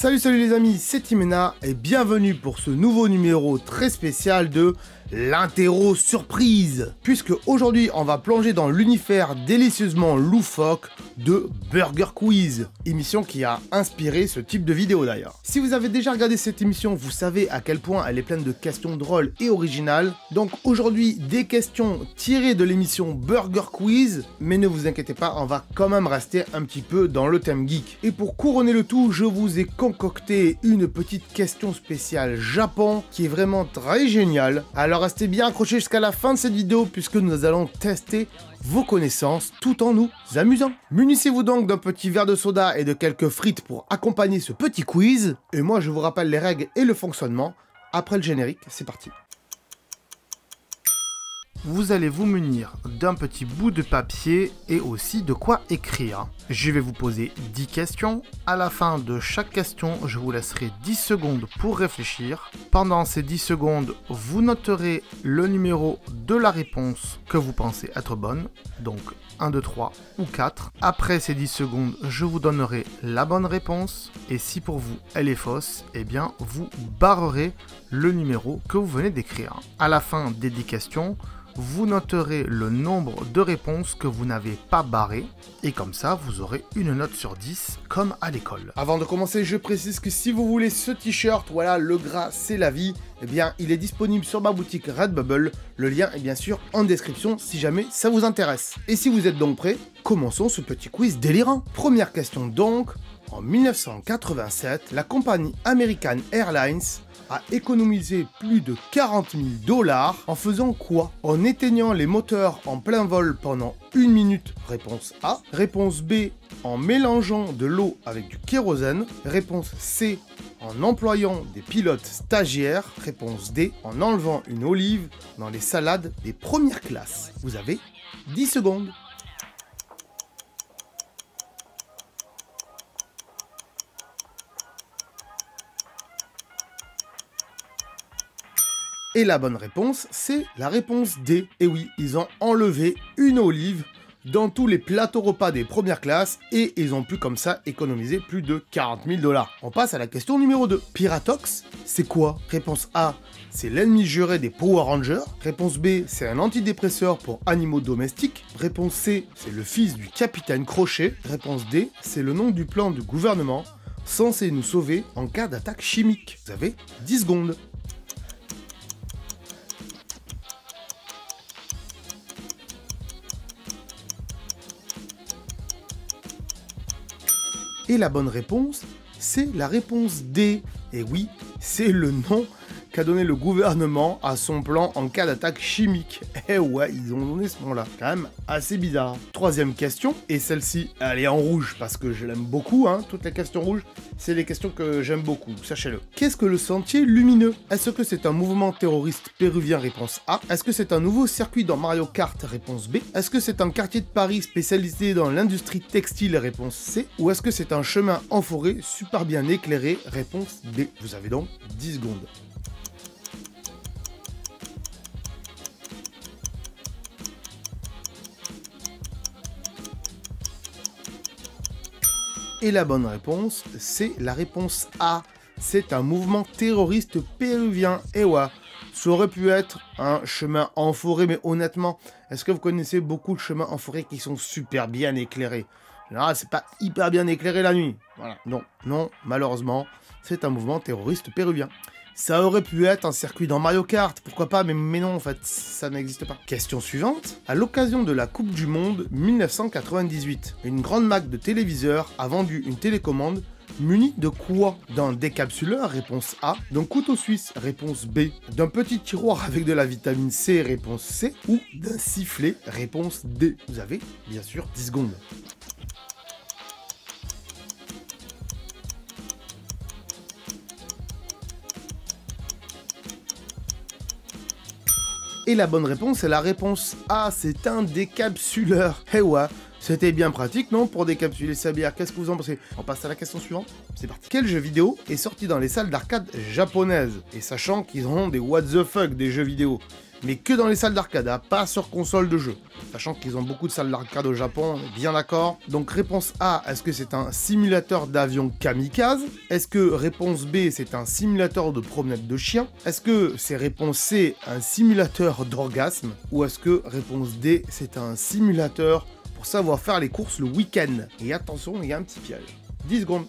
Salut les amis, c'est Timena et bienvenue pour ce nouveau numéro très spécial de l'interro surprise. Puisque aujourd'hui on va plonger dans l'univers délicieusement loufoque de Burger Quiz, émission qui a inspiré ce type de vidéo d'ailleurs. Si vous avez déjà regardé cette émission, vous savez à quel point elle est pleine de questions drôles et originales. Donc aujourd'hui des questions tirées de l'émission Burger Quiz, mais ne vous inquiétez pas, on va quand même rester un petit peu dans le thème geek. Et pour couronner le tout, je vous ai concocté une petite question spéciale Japon qui est vraiment très géniale. Alors restez bien accrochés jusqu'à la fin de cette vidéo puisque nous allons tester vos connaissances tout en nous amusant. Munissez-vous donc d'un petit verre de soda et de quelques frites pour accompagner ce petit quiz. Et moi je vous rappelle les règles et le fonctionnement. Après le générique, c'est parti. Vous allez vous munir d'un petit bout de papier et aussi de quoi écrire. Je vais vous poser 10 questions. À la fin de chaque question, je vous laisserai 10 secondes pour réfléchir. Pendant ces 10 secondes, vous noterez le numéro de la réponse que vous pensez être bonne. Donc 1, 2, 3 ou 4. Après ces 10 secondes, je vous donnerai la bonne réponse. Et si pour vous elle est fausse, eh bien vous barrerez le numéro que vous venez d'écrire. À la fin des 10 questions, vous noterez le nombre de réponses que vous n'avez pas barrées et comme ça vous aurez une note sur 10 comme à l'école. Avant de commencer, je précise que si vous voulez ce t-shirt, voilà, le gras c'est la vie, eh bien il est disponible sur ma boutique Redbubble. Le lien est bien sûr en description si jamais ça vous intéresse. Et si vous êtes donc prêts, commençons ce petit quiz délirant. Première question donc, en 1987, la compagnie American Airlines a économisé plus de 40 000 $ en faisant quoi? En éteignant les moteurs en plein vol pendant 1 minute, réponse A. Réponse B, en mélangeant de l'eau avec du kérosène. Réponse C, en employant des pilotes stagiaires. Réponse D, en enlevant une olive dans les salades des premières classes. Vous avez 10 secondes. Et la bonne réponse, c'est la réponse D. Et oui, ils ont enlevé une olive dans tous les plateaux repas des premières classes et ils ont pu comme ça économiser plus de 40 000 $. On passe à la question numéro 2. Piratox, c'est quoi? Réponse A, c'est l'ennemi juré des Power Rangers. Réponse B, c'est un antidépresseur pour animaux domestiques. Réponse C, c'est le fils du capitaine Crochet. Réponse D, c'est le nom du plan du gouvernement censé nous sauver en cas d'attaque chimique. Vous avez 10 secondes. Et la bonne réponse, c'est la réponse D. Et oui, c'est le nom qu'a donné le gouvernement à son plan en cas d'attaque chimique. Eh ouais, ils ont donné ce nom-là. Quand même assez bizarre. Troisième question, et celle-ci, elle est en rouge parce que je l'aime beaucoup, hein. Toutes les questions rouges, c'est les questions que j'aime beaucoup, sachez-le. Qu'est-ce que le sentier lumineux? Est-ce que c'est un mouvement terroriste péruvien? Réponse A. Est-ce que c'est un nouveau circuit dans Mario Kart? Réponse B. Est-ce que c'est un quartier de Paris spécialisé dans l'industrie textile? Réponse C. Ou est-ce que c'est un chemin en forêt super bien éclairé? Réponse D. Vous avez donc 10 secondes. Et la bonne réponse, c'est la réponse A. C'est un mouvement terroriste péruvien. Et ouais, ça aurait pu être un chemin en forêt, mais honnêtement, est-ce que vous connaissez beaucoup de chemins en forêt qui sont super bien éclairés? En général, c'est pas hyper bien éclairé la nuit. Voilà. Non, malheureusement, c'est un mouvement terroriste péruvien. Ça aurait pu être un circuit dans Mario Kart, pourquoi pas, mais non, en fait, ça n'existe pas. Question suivante. À l'occasion de la Coupe du Monde 1998, une grande marque de téléviseurs a vendu une télécommande munie de quoi? D'un décapsuleur, réponse A. D'un couteau suisse, réponse B. D'un petit tiroir avec de la vitamine C, réponse C. Ou d'un sifflet, réponse D. Vous avez, bien sûr, 10 secondes. Et la bonne réponse est la réponse A, c'est un décapsuleur. Eh ouais, c'était bien pratique, non, pour décapsuler sa bière. Qu'est-ce que vous en pensez? On passe à la question suivante. C'est parti. Quel jeu vidéo est sorti dans les salles d'arcade japonaises? Et sachant qu'ils ont des what the fuck des jeux vidéo, mais que dans les salles d'arcade, hein, pas sur console de jeu. Sachant qu'ils ont beaucoup de salles d'arcade au Japon, on est bien d'accord. Donc réponse A, est-ce que c'est un simulateur d'avion kamikaze? Est-ce que réponse B, c'est un simulateur de promenade de chien? Est-ce que c'est réponse C, un simulateur d'orgasme? Ou est-ce que réponse D, c'est un simulateur pour savoir faire les courses le week-end? Et attention, il y a un petit piège. 10 secondes.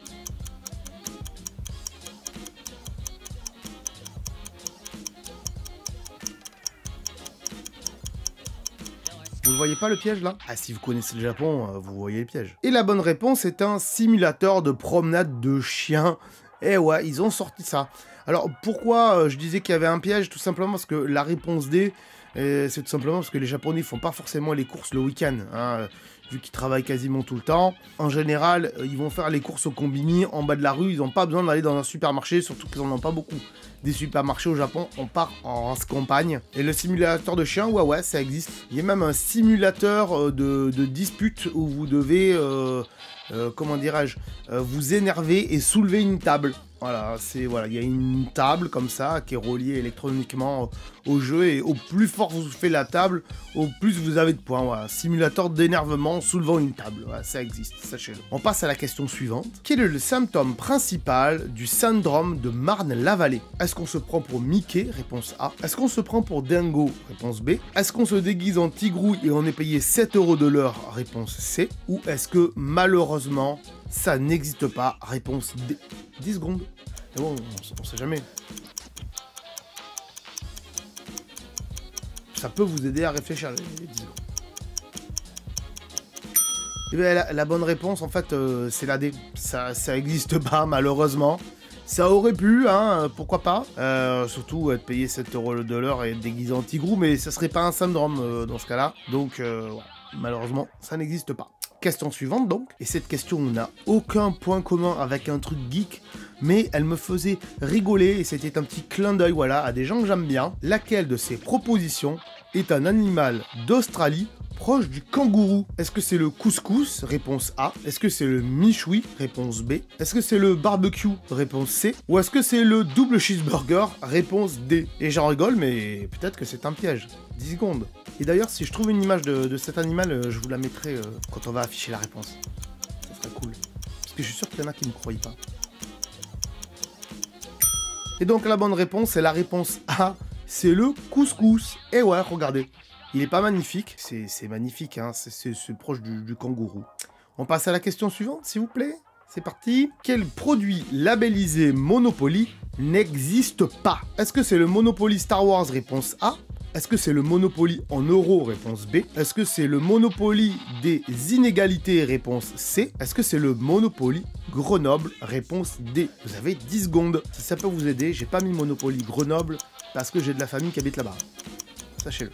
Vous ne voyez pas le piège là? Ah, si vous connaissez le Japon, vous voyez le piège. Et la bonne réponse est un simulateur de promenade de chien. Eh ouais, ils ont sorti ça. Alors pourquoi je disais qu'il y avait un piège? Tout simplement parce que la réponse D, c'est tout simplement parce que les Japonais font pas forcément les courses le week-end. Hein, vu qu'ils travaillent quasiment tout le temps. En général, ils vont faire les courses au combini en bas de la rue. Ils n'ont pas besoin d'aller dans un supermarché, surtout qu'ils n'en ont pas beaucoup. Des supermarchés au Japon, on part en campagne. Et le simulateur de chien, ouais, ça existe. Il y a même un simulateur de dispute où vous devez, comment dirais-je, vous énerver et soulever une table. Voilà, il y a une table comme ça qui est reliée électroniquement au jeu et au plus fort vous faites la table, au plus vous avez de points. Voilà, simulateur d'énervement soulevant une table. Voilà, ça existe, sachez-le. On passe à la question suivante. Quel est le symptôme principal du syndrome de Marne-la-Vallée? Est-ce qu'on se prend pour Mickey? Réponse A. Est-ce qu'on se prend pour Dingo? Réponse B. Est-ce qu'on se déguise en tigrouille et on est payé 7 € de l'heure? Réponse C. Ou est-ce que malheureusement ça n'existe pas? Réponse D. 10 secondes. Et bon, on sait jamais. Ça peut vous aider à réfléchir, les 10 secondes. Et bien, la bonne réponse, en fait, c'est la D. Ça existe pas, malheureusement. Ça aurait pu, hein, pourquoi pas. Surtout être payé 7 € de l'heure et être déguisé en tigrou, mais ça serait pas un syndrome dans ce cas-là. Donc, ouais, malheureusement, ça n'existe pas. Question suivante donc, et cette question n'a aucun point commun avec un truc geek, mais elle me faisait rigoler et c'était un petit clin d'œil, voilà, à des gens que j'aime bien. Laquelle de ces propositions est un animal d'Australie proche du kangourou? Est-ce que c'est le couscous? Réponse A. Est-ce que c'est le michoui? Réponse B. Est-ce que c'est le barbecue? Réponse C. Ou est-ce que c'est le double cheeseburger? Réponse D. Et j'en rigole, mais peut-être que c'est un piège. 10 secondes. Et d'ailleurs, si je trouve une image de cet animal, je vous la mettrai quand on va afficher la réponse. Ça serait cool. Parce que je suis sûr qu'il y en a qui ne me croient pas. Et donc la bonne réponse, c'est la réponse A. C'est le couscous. Et ouais, regardez. Il est pas magnifique. C'est magnifique, hein. C'est proche du kangourou. On passe à la question suivante, s'il vous plaît. C'est parti. Quel produit labellisé Monopoly n'existe pas? Est-ce que c'est le Monopoly Star Wars? Réponse A. Est-ce que c'est le Monopoly en euros? Réponse B. Est-ce que c'est le Monopoly des inégalités? Réponse C. Est-ce que c'est le Monopoly Grenoble? Réponse D. Vous avez 10 secondes. Si ça peut vous aider, j'ai pas mis Monopoly Grenoble parce que j'ai de la famille qui habite là-bas. Sachez-le.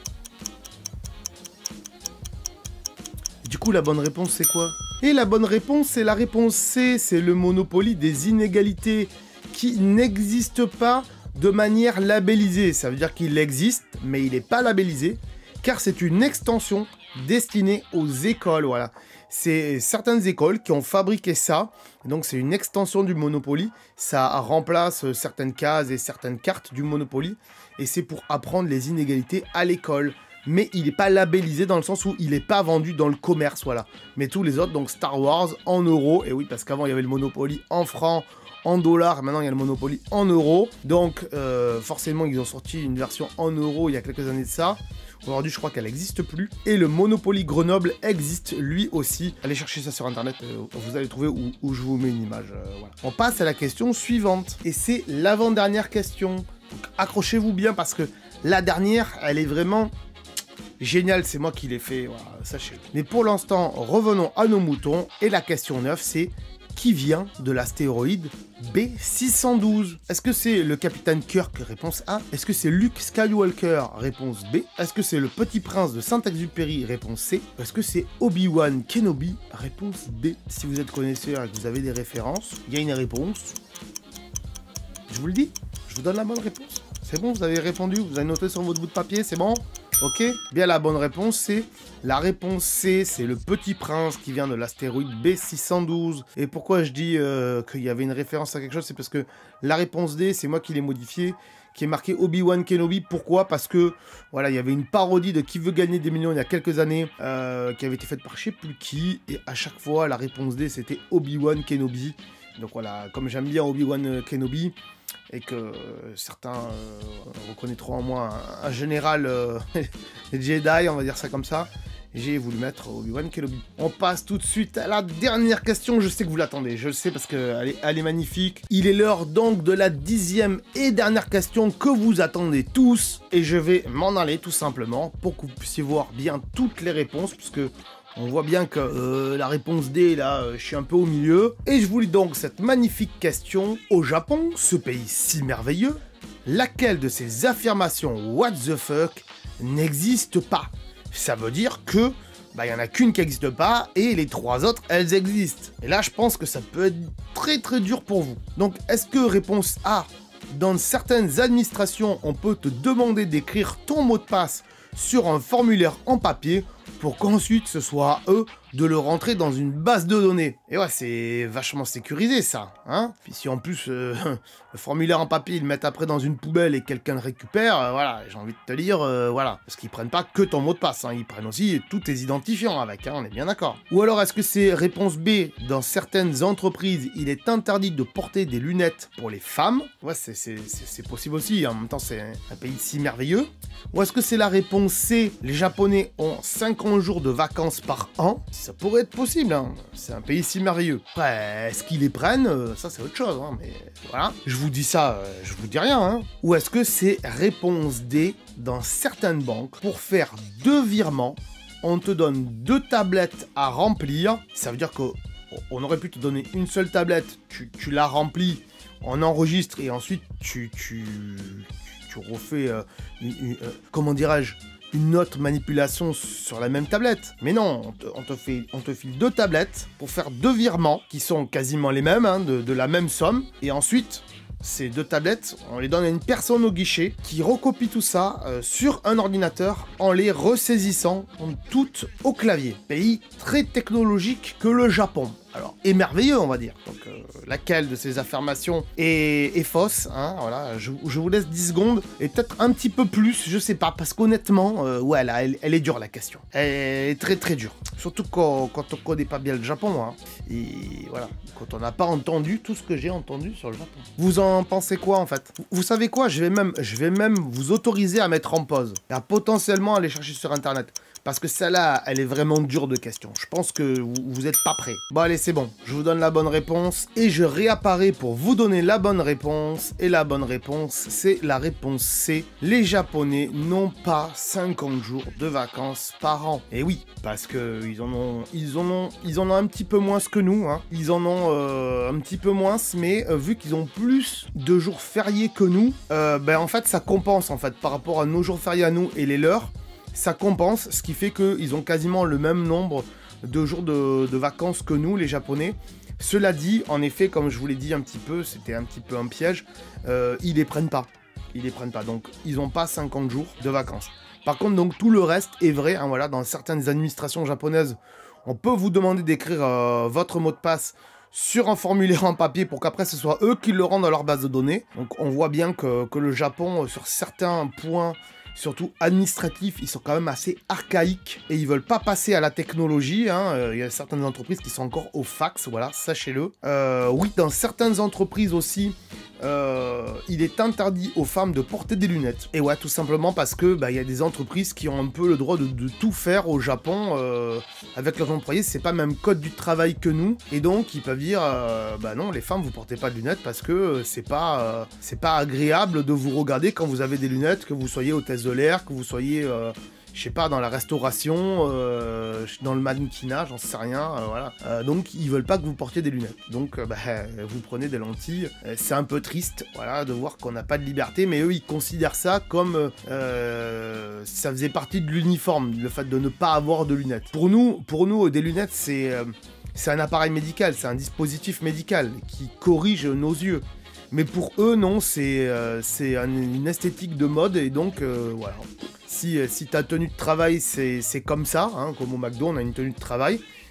Du coup, la bonne réponse, c'est quoi? Et la bonne réponse, c'est la réponse C. C'est le Monopoly des inégalités qui n'existe pas de manière labellisée. Ça veut dire qu'il existe, mais il n'est pas labellisé, car c'est une extension destinée aux écoles, voilà. C'est certaines écoles qui ont fabriqué ça, donc c'est une extension du Monopoly, ça remplace certaines cases et certaines cartes du Monopoly, et c'est pour apprendre les inégalités à l'école. Mais il n'est pas labellisé dans le sens où il n'est pas vendu dans le commerce, voilà. Mais tous les autres, donc Star Wars, en euros, et oui, parce qu'avant il y avait le Monopoly en francs, en dollars, maintenant il y a le Monopoly en euros, donc forcément ils ont sorti une version en euros il y a quelques années de ça. Aujourd'hui je crois qu'elle n'existe plus, et le Monopoly Grenoble existe lui aussi. Allez chercher ça sur internet, vous allez trouver où je vous mets une image, voilà. On passe à la question suivante, et c'est l'avant-dernière question, donc accrochez-vous bien parce que la dernière elle est vraiment géniale, c'est moi qui l'ai fait, voilà, sachez-le. Mais pour l'instant, revenons à nos moutons, et la question 9 c'est: qui vient de l'astéroïde B612? Est-ce que c'est le capitaine Kirk? Réponse A. Est-ce que c'est Luke Skywalker? Réponse B. Est-ce que c'est le petit prince de Saint-Exupéry? Réponse C. Est-ce que c'est Obi-Wan Kenobi? Réponse D. Si vous êtes connaisseur et que vous avez des références, il y a une réponse. Je vous le dis, je vous donne la bonne réponse. C'est bon, vous avez répondu, vous avez noté sur votre bout de papier, c'est bon? Ok, bien la bonne réponse c'est la réponse C, c'est le petit prince qui vient de l'astéroïde B612. Et pourquoi je dis qu'il y avait une référence à quelque chose, c'est parce que la réponse D, c'est moi qui l'ai modifiée, qui est marqué Obi-Wan Kenobi. Pourquoi? Parce que, voilà, il y avait une parodie de Qui veut gagner des millions il y a quelques années, qui avait été faite par je sais plus qui, et à chaque fois, la réponse D, c'était Obi-Wan Kenobi. Donc voilà, comme j'aime bien Obi-Wan Kenobi, et que certains reconnaîtront en moi un général Jedi, on va dire ça comme ça, j'ai voulu mettre Obi-Wan Kenobi. On passe tout de suite à la dernière question, je sais que vous l'attendez, je le sais parce qu'elle est magnifique. Il est l'heure donc de la 10e et dernière question que vous attendez tous, et je vais m'en aller tout simplement pour que vous puissiez voir bien toutes les réponses, puisque on voit bien que la réponse D, là, je suis un peu au milieu. Et je vous lis donc cette magnifique question. Au Japon, ce pays si merveilleux, laquelle de ces affirmations what the fuck n'existe pas? Ça veut dire que, il y en a qu'une qui n'existe pas, et les 3 autres, elles existent. Et là, je pense que ça peut être très très dur pour vous. Donc, est-ce que réponse A, dans certaines administrations, on peut te demander d'écrire ton mot de passe sur un formulaire en papier pour qu'ensuite ce soit à eux de le rentrer dans une base de données. Et ouais, c'est vachement sécurisé ça, hein. Puis si en plus le formulaire en papier ils le mettent après dans une poubelle et quelqu'un le récupère, voilà, j'ai envie de te dire, voilà. Parce qu'ils prennent pas que ton mot de passe, hein, ils prennent aussi tous tes identifiants avec, hein, on est bien d'accord. Ou alors est-ce que c'est réponse B, dans certaines entreprises, il est interdit de porter des lunettes pour les femmes? Ouais, c'est possible aussi, en même temps c'est un pays si merveilleux. Ou est-ce que c'est la réponse C, les Japonais ont 50 jours de vacances par an? Ça pourrait être possible, hein. C'est un pays si merveilleux. Après, est-ce qu'ils les prennent? Ça c'est autre chose, hein, mais voilà. Je vous dis ça, je vous dis rien, hein. Ou est-ce que c'est réponse D, dans certaines banques, pour faire 2 virements, on te donne 2 tablettes à remplir. Ça veut dire qu'on aurait pu te donner une seule tablette, tu la remplis, on enregistre et ensuite tu refais, comment dirais-je, une autre manipulation sur la même tablette. Mais non, on te file 2 tablettes pour faire 2 virements qui sont quasiment les mêmes, hein, de la même somme. Et ensuite, ces 2 tablettes, on les donne à une personne au guichet qui recopie tout ça sur un ordinateur en les ressaisissant toutes au clavier. Pays très technologique que le Japon. Alors, et merveilleux, on va dire. Donc, laquelle de ces affirmations est fausse, hein, voilà, je vous laisse 10 secondes, et peut-être un petit peu plus, je sais pas, parce qu'honnêtement, ouais, là, elle est dure, la question. Elle est très très dure. Surtout quand on connaît pas bien le Japon, hein, et voilà, quand on n'a pas entendu tout ce que j'ai entendu sur le Japon. Vous en pensez quoi, en fait? Vous savez quoi? Je vais même vous autoriser à mettre en pause, et à potentiellement aller chercher sur Internet. Parce que celle-là, elle est vraiment dure de questions. Je pense que vous êtes pas prêts. Bon allez, c'est bon. Je vous donne la bonne réponse. Et je réapparais pour vous donner la bonne réponse. Et la bonne réponse, c'est la réponse C. Les Japonais n'ont pas 50 jours de vacances par an. Et oui, parce que ils en ont un petit peu moins que nous, hein. Ils en ont un petit peu moins, mais vu qu'ils ont plus de jours fériés que nous, en fait, ça compense en fait par rapport à nos jours fériés à nous et les leurs. Ça compense, ce qui fait qu'ils ont quasiment le même nombre de jours de vacances que nous, les Japonais. Cela dit, en effet, comme je vous l'ai dit un petit peu, c'était un petit peu un piège, ils les prennent pas. Ils les prennent pas, donc ils n'ont pas 50 jours de vacances. Par contre, donc tout le reste est vrai, hein, voilà, dans certaines administrations japonaises, on peut vous demander d'écrire votre mot de passe sur un formulaire en papier pour qu'après ce soit eux qui le rendent dans leur base de données. Donc on voit bien que le Japon, sur certains points, surtout administratifs, ils sont quand même assez archaïques et ils veulent pas passer à la technologie, hein. Il y a certaines entreprises qui sont encore au fax, voilà, sachez-le. Oui, dans certaines entreprises aussi, il est interdit aux femmes de porter des lunettes. Et ouais, tout simplement parce que il y a des entreprises qui ont un peu le droit de tout faire au Japon avec leurs employés. C'est pas le même code du travail que nous, et donc ils peuvent dire non, les femmes vous portez pas de lunettes parce que c'est pas agréable de vous regarder quand vous avez des lunettes, que vous soyez hôtesse de l'air, que vous soyez je sais pas, dans la restauration, dans le mannequinat, j'en sais rien, voilà. Donc ils veulent pas que vous portiez des lunettes. Donc vous prenez des lentilles. C'est un peu triste, voilà, de voir qu'on n'a pas de liberté, mais eux ils considèrent ça comme ça faisait partie de l'uniforme, le fait de ne pas avoir de lunettes. Pour nous, des lunettes c'est un appareil médical, c'est un dispositif médical qui corrige nos yeux. Mais pour eux, non, c'est une esthétique de mode, et donc, voilà. Si ta tenue de travail, c'est comme ça, hein, comme au McDo, on a une tenue de travail,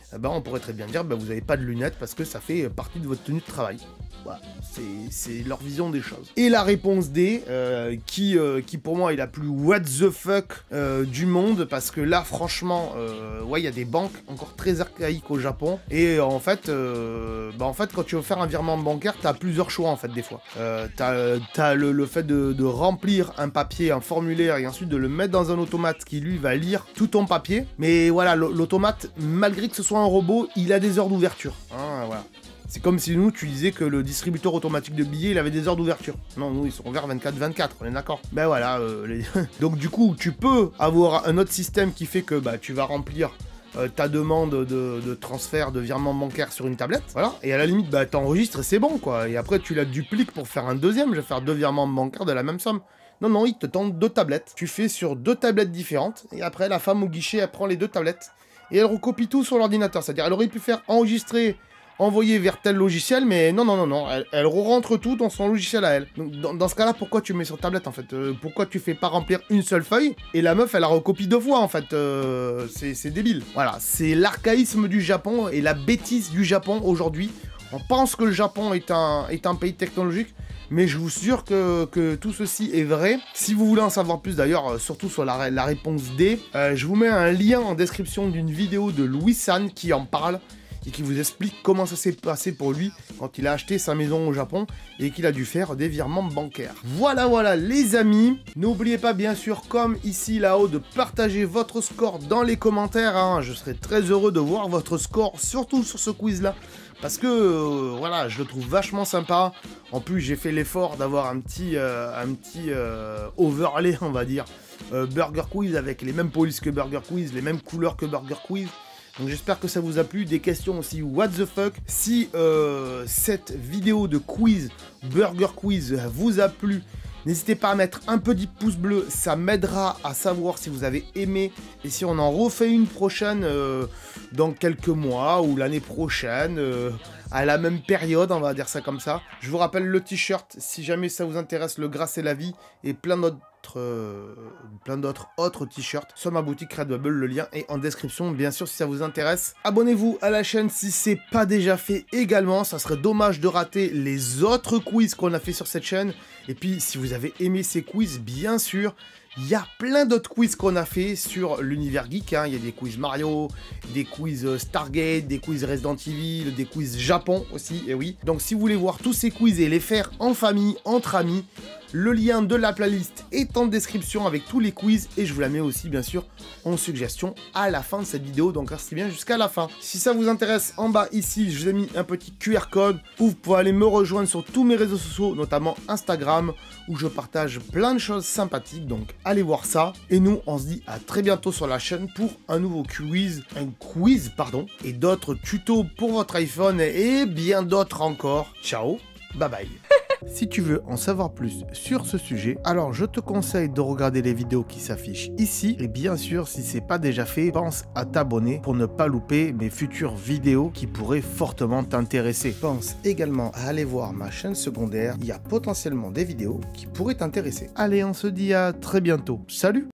eh ben, on pourrait très bien dire vous n'avez pas de lunettes parce que ça fait partie de votre tenue de travail. Voilà, c'est leur vision des choses. Et la réponse D, qui pour moi est la plus what the fuck du monde, parce que là franchement, ouais, il y a des banques encore très archaïques au Japon, et en fait, quand tu veux faire un virement bancaire, t'as plusieurs choix en fait des fois. T'as le fait de remplir un papier, un formulaire, et ensuite de le mettre dans un automate qui lui va lire tout ton papier, mais voilà, l'automate, malgré que ce soit un robot, il a des heures d'ouverture, hein, voilà. C'est comme si nous, tu disais que le distributeur automatique de billets, il avait des heures d'ouverture. Non, nous, ils sont ouverts 24/24, on est d'accord. Ben voilà, donc du coup, tu peux avoir un autre système qui fait que tu vas remplir ta demande de transfert, de virement bancaire sur une tablette, voilà, et à la limite, t'enregistres et c'est bon, quoi. Et après, tu la dupliques pour faire un deuxième, je vais faire 2 virements bancaires de la même somme. Non, il te tente 2 tablettes. Tu fais sur 2 tablettes différentes, et après, la femme au guichet, elle prend les 2 tablettes, et elle recopie tout sur l'ordinateur. C'est-à-dire, elle aurait pu faire enregistrer, envoyer vers tel logiciel, mais non, elle rentre tout dans son logiciel à elle. Donc, dans ce cas-là, pourquoi tu mets sur tablette, en fait? Pourquoi tu fais pas remplir une seule feuille, et la meuf, elle la recopie 2 fois, en fait? C'est débile. Voilà, c'est l'archaïsme du Japon, et la bêtise du Japon aujourd'hui. On pense que le Japon est un pays technologique, mais je vous jure que tout ceci est vrai. Si vous voulez en savoir plus, d'ailleurs, surtout sur la réponse D, je vous mets un lien en description d'une vidéo de Louis San qui en parle, et qui vous explique comment ça s'est passé pour lui quand il a acheté sa maison au Japon et qu'il a dû faire des virements bancaires. Voilà les amis, n'oubliez pas bien sûr comme ici là-haut de partager votre score dans les commentaires, hein. Je serais très heureux de voir votre score, surtout sur ce quiz là. Parce que, voilà, je le trouve vachement sympa. En plus, j'ai fait l'effort d'avoir un petit overlay, on va dire, Burger Quiz avec les mêmes polices que Burger Quiz, les mêmes couleurs que Burger Quiz. Donc j'espère que ça vous a plu. Des questions aussi what the fuck. Si cette vidéo de quiz, Burger Quiz, vous a plu, n'hésitez pas à mettre un petit pouce bleu, ça m'aidera à savoir si vous avez aimé et si on en refait une prochaine dans quelques mois ou l'année prochaine, à la même période, on va dire ça comme ça. Je vous rappelle le t-shirt, si jamais ça vous intéresse, le gras c'est la vie, et plein d'autres autres t-shirts sur ma boutique Redbubble, le lien est en description bien sûr si ça vous intéresse. Abonnez-vous à la chaîne si c'est pas déjà fait également, ça serait dommage de rater les autres quiz qu'on a fait sur cette chaîne. Et puis si vous avez aimé ces quiz, bien sûr, il y a plein d'autres quiz qu'on a fait sur l'univers geek, hein. Il y a des quiz Mario, des quiz Stargate, des quiz Resident Evil, des quiz Japon aussi, et oui. Donc si vous voulez voir tous ces quiz et les faire en famille, entre amis, le lien de la playlist est en description avec tous les quiz et je vous la mets aussi bien sûr en suggestion à la fin de cette vidéo, donc restez bien jusqu'à la fin. Si ça vous intéresse, en bas ici je vous ai mis un petit QR code où vous pouvez aller me rejoindre sur tous mes réseaux sociaux, notamment Instagram, où je partage plein de choses sympathiques, donc allez voir ça. Et nous on se dit à très bientôt sur la chaîne pour un nouveau quiz, et d'autres tutos pour votre iPhone et bien d'autres encore. Ciao, bye bye. Si tu veux en savoir plus sur ce sujet, alors je te conseille de regarder les vidéos qui s'affichent ici. Et bien sûr, si c'est pas déjà fait, pense à t'abonner pour ne pas louper mes futures vidéos qui pourraient fortement t'intéresser. Pense également à aller voir ma chaîne secondaire, il y a potentiellement des vidéos qui pourraient t'intéresser. Allez, on se dit à très bientôt. Salut!